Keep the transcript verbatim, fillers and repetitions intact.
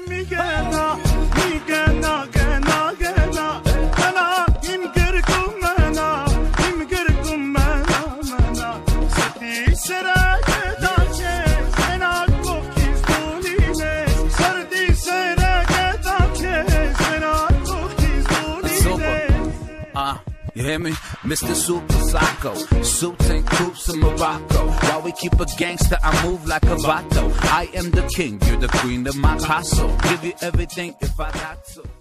ميجانا ميجانا جانا جانا أنا يمكركم منا يمكركم منا منا ستي سراجة داكي أنا كوكيز دوليني سردي سراجة داكي أنا كوكيز دوليني. Uh, you hear me? Mister Super Psycho, suits and coops in Morocco. While we keep a gangster, I move like a vato. I am the king, you're the queen of my castle. Give you everything if I got to.